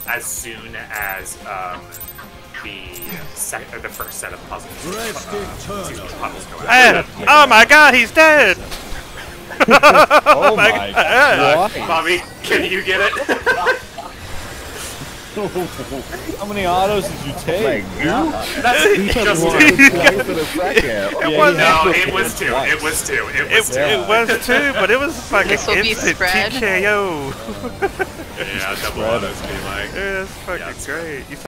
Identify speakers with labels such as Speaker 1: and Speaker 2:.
Speaker 1: as soon as the first set of puzzles. Puzzles go out.
Speaker 2: Oh my god, he's dead!
Speaker 3: Oh my god.
Speaker 1: Bobby, can you get it?
Speaker 3: How many autos did you take?
Speaker 1: That's it. Just two. No, it was two. It was two. It was two,
Speaker 2: but it was fucking
Speaker 4: instant
Speaker 2: TKO.
Speaker 1: Yeah, double autos be like.
Speaker 2: It was fucking great.